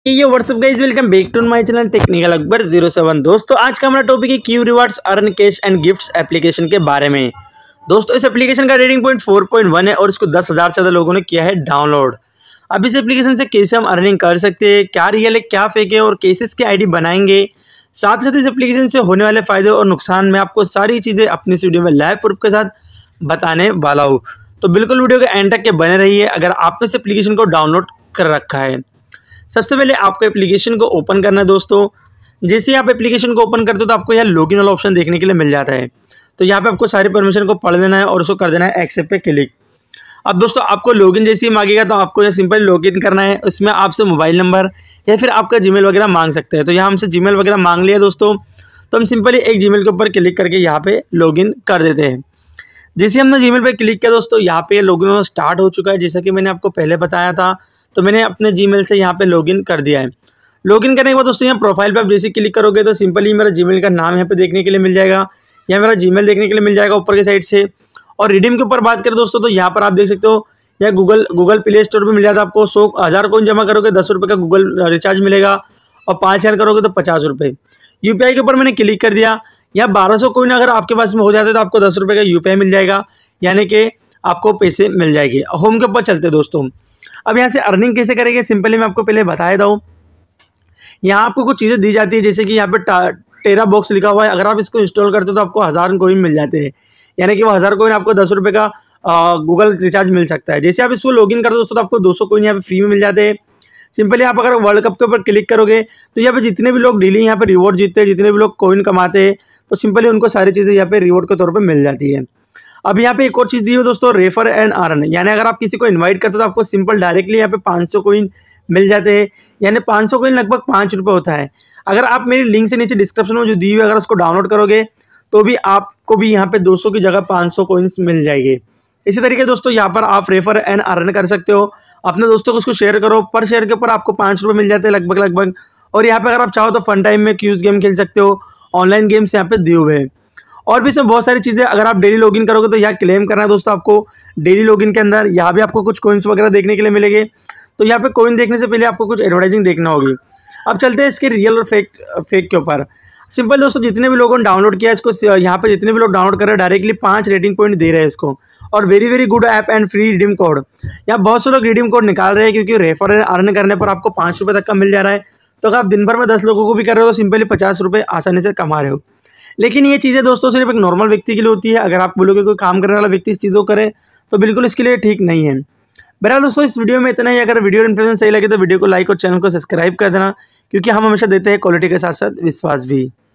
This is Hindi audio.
ये what's up guys, welcome back to my channel technical Akbar 07। दोस्तों आज का हमारा टॉपिक है Q rewards earn cash and gifts application के बारे में। दोस्तों इस एप्लीकेशन का रेटिंग पॉइंट 4.1 है और इसको 10,000 से ज़्यादा लोगों ने किया है डाउनलोड। अब इस एप्लीकेशन से कैसे हम अर्निंग कर सकते हैं, क्या रियल है क्या फेक है और कैसे इसके आईडी बनाएंगे, साथ ही साथ इस एप्लीकेशन से होने वाले फ़ायदे और नुकसान मैं आपको सारी चीज़ें अपनी इस वीडियो में लाइव प्रूफ के साथ बताने वाला हूँ। तो बिल्कुल वीडियो के एंड तक के बने रहिए अगर आपने इस एप्लीकेशन को डाउनलोड कर रखा है। सबसे पहले आपको एप्लीकेशन को ओपन करना है। दोस्तों जैसे ही आप एप्लीकेशन को ओपन करते हो तो आपको यहाँ लॉगिन वाला ऑप्शन देखने के लिए मिल जाता है। तो यहाँ पे आपको सारी परमिशन को पढ़ देना है और उसको कर देना है एक्सेप्ट पे क्लिक। अब दोस्तों आपको लॉगिन जैसे ही मांगेगा तो आपको यहाँ सिंपल लॉगिन करना है। उसमें आपसे मोबाइल नंबर या फिर आपका जीमेल वगैरह मांग सकते हैं। तो यहाँ हमसे जीमेल वगैरह मांग लिया दोस्तों, तो हम सिंपली एक जीमेल के ऊपर क्लिक करके यहाँ पे लॉगिन कर देते हैं। जैसे हमने जीमेल पे क्लिक किया दोस्तों, यहाँ पे लॉगिन होना स्टार्ट हो चुका है। जैसा कि मैंने आपको पहले बताया था, तो मैंने अपने जीमेल से यहाँ पे लॉगिन कर दिया है। लॉगिन करने के बाद दोस्तों यहाँ प्रोफाइल पे आप जैसे क्लिक करोगे तो सिंपली मेरा जीमेल का नाम यहाँ पे देखने के लिए मिल जाएगा, या मेरा जीमेल देखने के लिए मिल जाएगा ऊपर के साइड से। और रिडीम के ऊपर बात करें दोस्तों तो यहाँ पर आप देख सकते हो, या गूगल प्ले स्टोर पर मिल जाता है आपको 100,000 कॉइन जमा करोगे 10 रुपये का गूगल रिचार्ज मिलेगा, और 5,000 करोगे तो 50 रुपये। यूपीआई के ऊपर मैंने क्लिक कर दिया। या 1200 कॉइन अगर आपके पास में हो जाते तो आपको 10 रुपये का यूपीआई मिल जाएगा, यानी कि आपको पैसे मिल जाएंगे। होम के ऊपर चलते दोस्तों, अब यहाँ से अर्निंग कैसे करेंगे सिंपली मैं आपको पहले बता देता हूँ। यहाँ आपको कुछ चीज़ें दी जाती है, जैसे कि यहाँ पे टेरा बॉक्स लिखा हुआ है। अगर आप इसको इंस्टॉल करते हो तो आपको 1000 कॉइन मिल जाते हैं, यानी कि वो 1000 कॉइन आपको 10 रुपये का गूगल रिचार्ज मिल सकता है। जैसे आप इसको लॉगिन करते हो दोस्तों तो आपको 200 कॉइन यहाँ पे फ्री में मिल जाते हैं। सिंपली आप अगर वर्ल्ड कप के ऊपर क्लिक करोगे तो यहाँ पे जितने भी लोग डेली यहाँ पे रिवॉर्ड जीतते हैं, जितने भी लोग कॉइन कमाते हैं, तो सिंपली उनको सारी चीज़ें यहाँ पे रिवॉर्ड के तौर पर मिल जाती है। अब यहाँ पे एक और चीज़ दी है दोस्तों, रेफर एंड अर्न, यानी अगर आप किसी को इनवाइट करते हो तो आपको सिंपल डायरेक्टली यहाँ पे 500 कॉइन मिल जाते हैं, यानी 500 कॉइन लगभग 5 रुपये होता है। अगर आप मेरी लिंक से नीचे डिस्क्रिप्शन में जो दी हुई है अगर उसको डाउनलोड करोगे तो भी आपको भी यहाँ पे 200 की जगह 500 कॉइन्स मिल जाएंगे। इसी तरीके दोस्तों यहाँ पर आप रेफर एंड अर्न कर सकते हो। अपने दोस्तों को उसको शेयर करो, पर शेयर के ऊपर आपको 5 रुपये मिल जाते हैं लगभग। और यहाँ पे अगर आप चाहो तो फन टाइम में क्यूज गेम खेल सकते हो, ऑनलाइन गेम्स यहाँ पे दिए हुए हैं। और भी इसमें बहुत सारी चीज़ें, अगर आप डेली लॉगिन करोगे तो यहाँ क्लेम करना है दोस्तों आपको। डेली लॉगिन के अंदर यहाँ भी आपको कुछ कॉइन्स वगैरह देखने के लिए मिलेंगे। तो यहाँ पे कॉइन देखने से पहले आपको कुछ एडवर्टाइजिंग देखना होगी। अब चलते हैं इसके रियल और फेक के ऊपर। सिंपल दोस्तों जितने भी लोगों ने डाउनलोड किया इसको, यहाँ पे जितने भी लोग डाउनलोड कर रहे हैं डायरेक्टली 5 रेटिंग पॉइंट दे रहे हैं इसको। और very good app and free redeem code, यहाँ बहुत से लोग रिडीम कोड निकाल रहे हैं, क्योंकि रेफर अर्न करने पर आपको 5 रुपये तक का मिल जा रहा है। तो अगर आप दिन भर में 10 लोगों को भी कर रहे हो तो सिंपली 50 रुपये आसानी से कमा रहे हो। लेकिन ये चीज़ें दोस्तों सिर्फ एक नॉर्मल व्यक्ति के लिए होती है। अगर आप बोलोगे कोई काम करने वाला व्यक्ति इस चीज़ों को करे तो बिल्कुल इसके लिए ठीक नहीं है। बहरहाल दोस्तों इस वीडियो में इतना ही। अगर वीडियो इन्फॉर्मेशन सही लगे तो वीडियो को लाइक और चैनल को सब्सक्राइब कर देना, क्योंकि हम हमेशा देते हैं क्वालिटी के साथ साथ विश्वास भी।